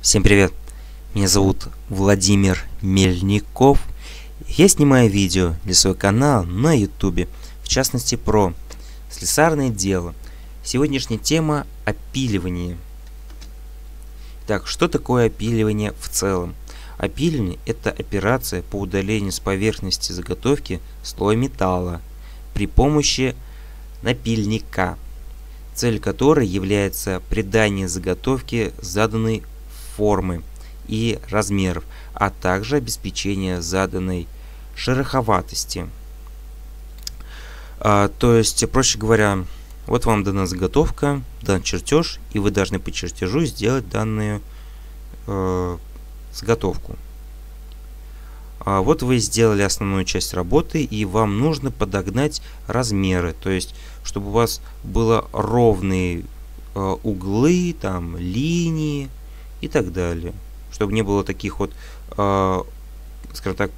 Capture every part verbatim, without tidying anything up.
Всем привет! Меня зовут Владимир Мельников. Я снимаю видео для своего канала на ютубе, в частности про слесарное дело. Сегодняшняя тема – опиливание. Так, что такое опиливание в целом? Опиливание – это операция по удалению с поверхности заготовки слоя металла при помощи напильника, цель которой является придание заготовке заданной формы и размеров, а также обеспечение заданной шероховатости. А, то есть, проще говоря, вот вам дана заготовка, дан чертеж, и вы должны по чертежу сделать данную э, заготовку. А вот вы сделали основную часть работы, и вам нужно подогнать размеры, то есть, чтобы у вас было ровные э, углы, там, линии и так далее, чтобы не было таких вот, э, скажем так,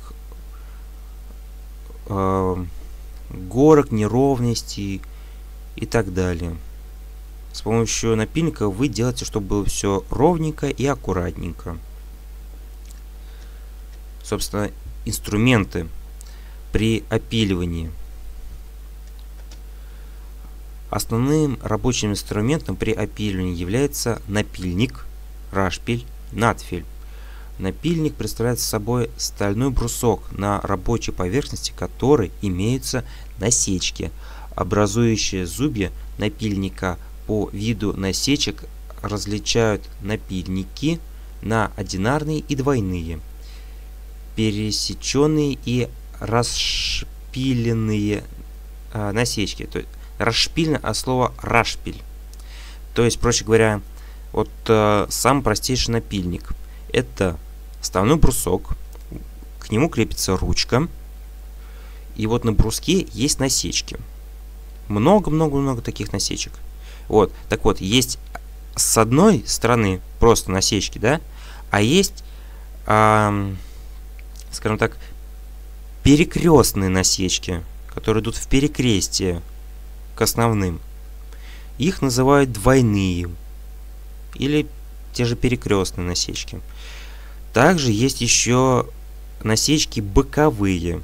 э, горок, неровностей и так далее. С помощью напильника вы делаете, чтобы было все ровненько и аккуратненько. Собственно, инструменты при опиливании. Основным рабочим инструментом при опиливании является напильник, рашпиль, надфиль. Напильник представляет собой стальной брусок, на рабочей поверхности которой имеются насечки, образующие зубья напильника. По виду насечек различают напильники на одинарные и двойные, пересеченные и расшпиленные э, насечки. То есть расшпильно от слова рашпиль. То есть, проще говоря, вот э, самый простейший напильник. Это стальной брусок, к нему крепится ручка, и вот на бруске есть насечки. Много-много-много таких насечек. Вот, так вот, есть с одной стороны просто насечки, да, а есть, э, скажем так, перекрестные насечки, которые идут в перекрестие к основным. Их называют двойные или те же перекрестные насечки. Также есть еще насечки боковые.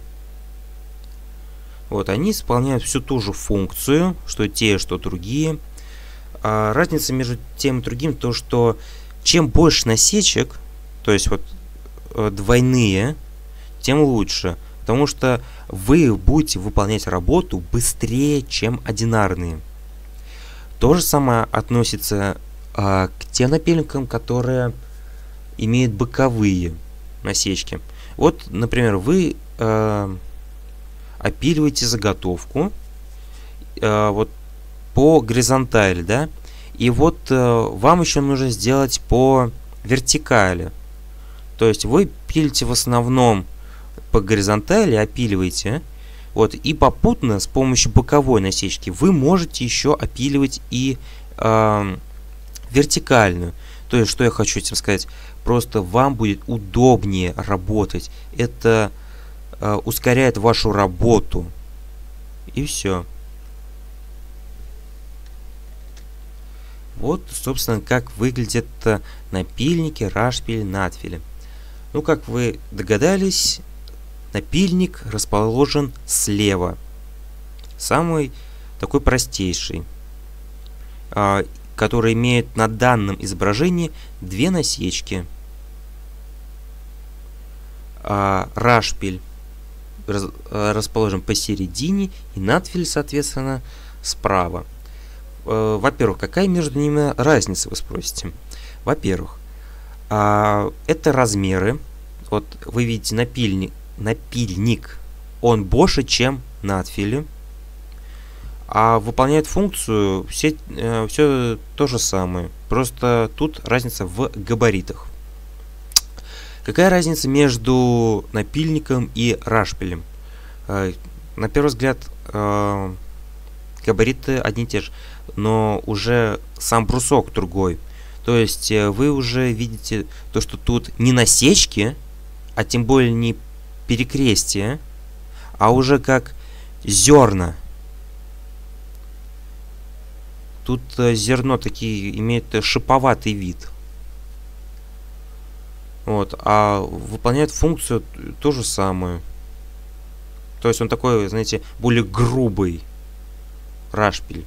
Вот, они исполняют всю ту же функцию, что те, что другие. А разница между тем и другим то, что чем больше насечек, то есть вот двойные, тем лучше, потому что вы будете выполнять работу быстрее, чем одинарные. То же самое относится а, к тем напильникам, которые имеют боковые насечки. Вот, например, вы а, опиливаете заготовку а, вот по горизонтали, да, и вот а, вам еще нужно сделать по вертикали. То есть вы пилите в основном по горизонтали, опиливаете, вот, и попутно с помощью боковой насечки вы можете еще опиливать и э, вертикальную. То есть, что я хочу этим сказать, просто вам будет удобнее работать, это э, ускоряет вашу работу, и все. Вот, собственно, как выглядят напильники, рашпили, надфили. Ну, как вы догадались, напильник расположен слева, самый такой простейший, а, который имеет на данном изображении две насечки. А, рашпиль раз, а, расположен посередине, и надфиль, соответственно, справа. А, во-первых, какая между ними разница, вы спросите? Во-первых, а, это размеры. Вот вы видите напильник. Напильник, он больше, чем надфили, а выполняет функцию все, э, все то же самое, просто тут разница в габаритах. Какая разница между напильником и рашпилем? Э, на первый взгляд э, габариты одни и те же, но уже сам брусок другой. То есть э, вы уже видите то, что тут не насечки, а тем более не перекрестие, а уже как зерна. Тут зерно такие имеет шиповатый вид. Вот, а выполняет функцию ту же самую. То есть он такой, знаете, более грубый рашпиль.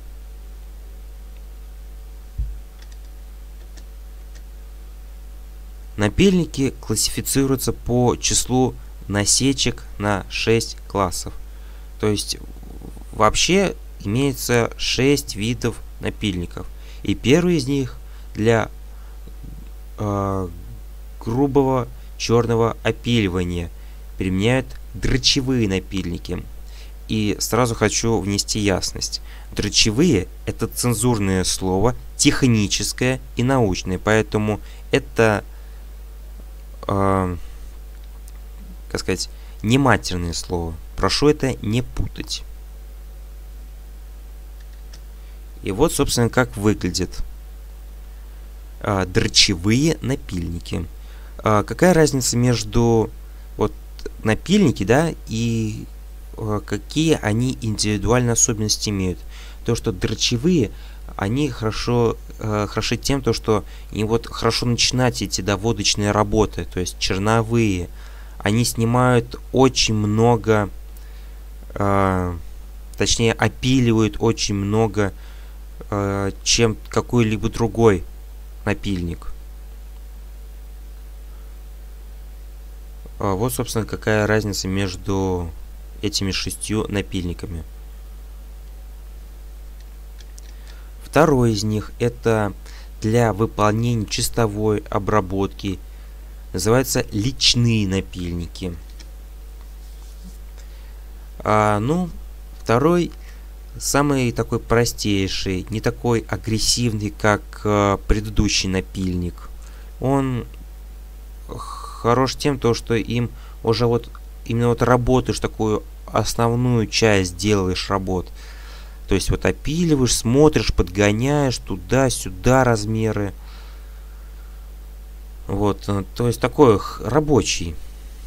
Напильники классифицируются по числу насечек на шесть классов. То есть вообще имеется шесть видов напильников. И первый из них для э, грубого черного опиливания применяют дрочевые напильники. И сразу хочу внести ясность. Дрочевые – это цензурное слово, техническое и научное, поэтому это, э, как сказать, не матерное слово. Прошу это не путать. И вот, собственно, как выглядят э, дрочевые напильники. Э, какая разница между вот напильники, да, и э, какие они индивидуальные особенности имеют? То, что дрочевые, они хорошо, э, хороши тем, то, что им вот хорошо начинать эти доводочные работы, то есть черновые. Они снимают очень много, э, точнее опиливают очень много, э, чем какой-либо другой напильник. Вот, собственно, какая разница между этими шестью напильниками. Второй из них – это для выполнения чистовой обработки. Называются личные напильники. А, ну, второй, самый такой простейший, не такой агрессивный, как а, предыдущий напильник. Он хорош тем, то, что им уже вот именно вот работаешь, такую основную часть делаешь работ. То есть вот опиливаешь, смотришь, подгоняешь туда-сюда размеры. Вот, то есть такой рабочий.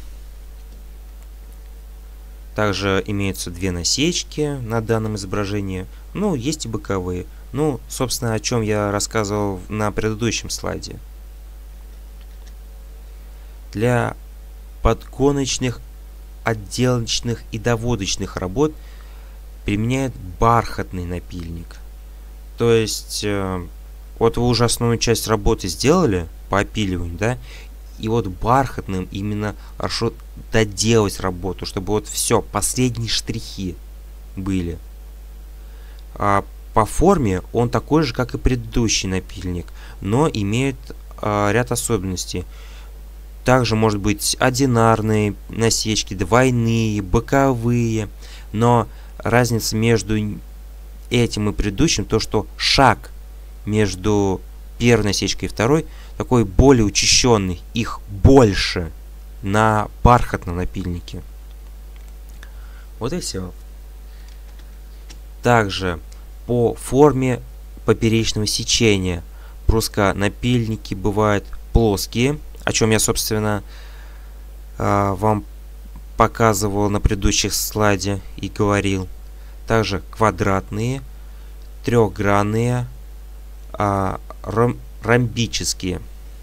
Также имеются две насечки на данном изображении. Ну, есть и боковые. Ну, собственно, о чем я рассказывал на предыдущем слайде. Для подгоночных, отделочных и доводочных работ применяют бархатный напильник. То есть, э, вот вы уже основную часть работы сделали по опиливанию, да, и вот бархатным именно хорошо доделать работу, чтобы вот все, последние штрихи были. А по форме он такой же, как и предыдущий напильник, но имеет а, ряд особенностей. Также может быть одинарные насечки, двойные, боковые, но разница между этим и предыдущим, то что шаг между первой насечкой и второй такой более учащенный, их больше на бархатном напильнике. Вот и все. Также по форме поперечного сечения бруско-напильники бывают плоские, о чем я, собственно, вам показывал на предыдущих слайде и говорил. Также квадратные, трехгранные, ромбические,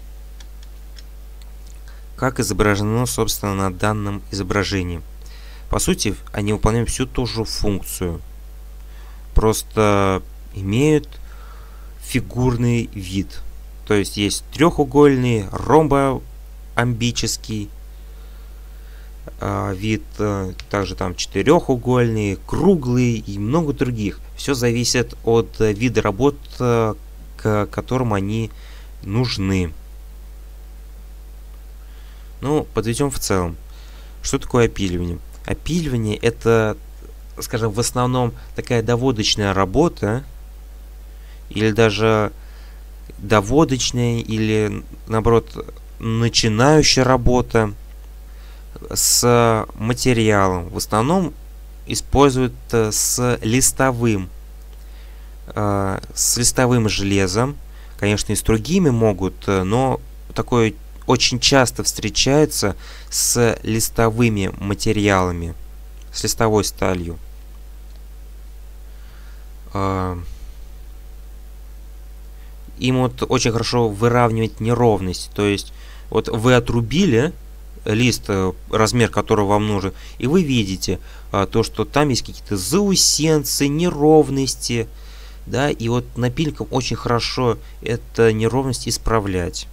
как изображено, собственно, на данном изображении. По сути, они выполняют всю ту же функцию, просто имеют фигурный вид. То есть есть трехугольный, ромбоамбический э, вид, э, также там четырехугольный, круглый и много других. Все зависит от э, вида работ, э, к которым они нужны. Ну, подведем в целом. Что такое опиливание? Опиливание — это, скажем, в основном такая доводочная работа, или даже доводочная, или, наоборот, начинающая работа с материалом. В основном используют с листовым, с листовым железом. Конечно, и с другими могут, но такое очень часто встречается с листовыми материалами, с листовой сталью. Им вот очень хорошо выравнивать неровность, то есть Вот вы отрубили лист, размер которого вам нужен, и вы видите а, то, что там есть какие-то заусенцы, неровности, да, и вот напильником очень хорошо это неровность исправлять.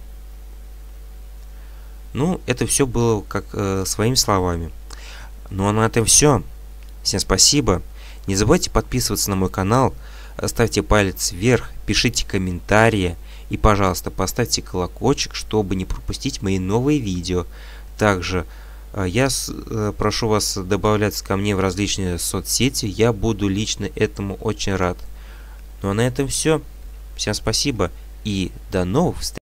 Ну, это все было как э, своими словами. Ну а на этом все. Всем спасибо. Не забывайте подписываться на мой канал, ставьте палец вверх, пишите комментарии и, пожалуйста, поставьте колокольчик, чтобы не пропустить мои новые видео. Также э, я с, э, прошу вас добавляться ко мне в различные соцсети, я буду лично этому очень рад. Ну а на этом все. Всем спасибо и до новых встреч.